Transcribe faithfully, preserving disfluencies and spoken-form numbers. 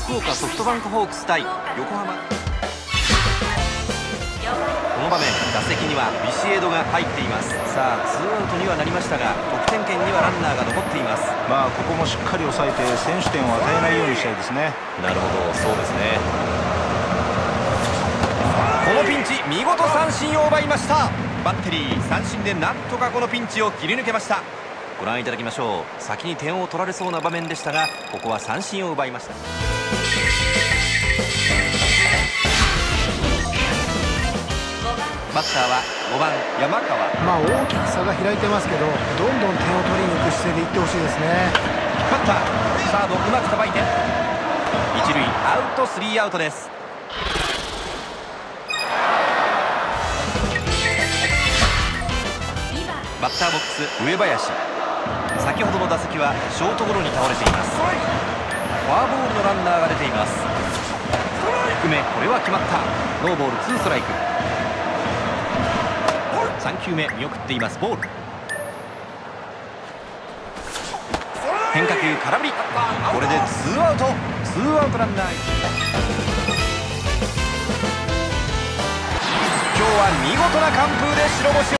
福岡ソフトバンクホークス対横浜。この場面、打席にはビシエドが入っています。さあツーアウトにはなりましたが、得点圏にはランナーが残っています。 まあここもしっかり抑えて先取点を与えないようにしたいですね。 なるほど、そうですね。このピンチ、見事三振を奪いました。バッテリー三振でなんとかこのピンチを切り抜けました。ご覧いただきましょう。先に点を取られそうな場面でしたが、ここは三振を奪いました。バッターはごばん山川。 まあ大きく差が開いてますけど、どんどん点を取りに行く姿勢でいってほしいですね。 バッターサードうまくさばいて一塁アウト、スリーアウトです。バッターボックス上林、先ほどの打席はショートゴロに倒れています。フォアボールのランナーが出ています。低め、これは決まった。ノーボールツーストライク。さん球目見送っています。ボール、変化球空振り。これでツーアウト、ツーアウトランナー。今日は見事な完封で白星を